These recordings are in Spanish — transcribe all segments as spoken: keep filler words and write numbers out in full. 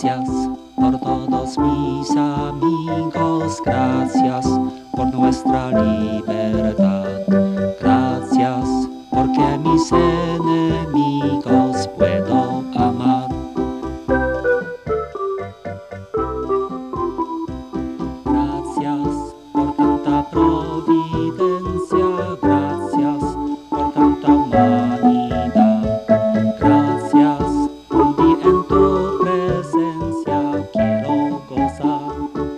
Gracias por todos mis amigos, gracias por nuestra libertad. Gracias porque a mis enemigos puedo amar. Gracias por tanta providencia, gracias por tanta humanidad. Gracias, un día en tu presencia quiero gozar.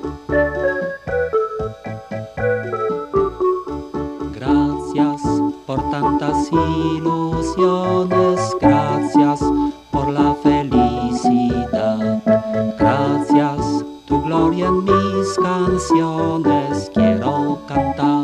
Gracias por tantas ilusiones, gracias por la felicidad. Gracias, tu gloria en mis canciones quiero cantar.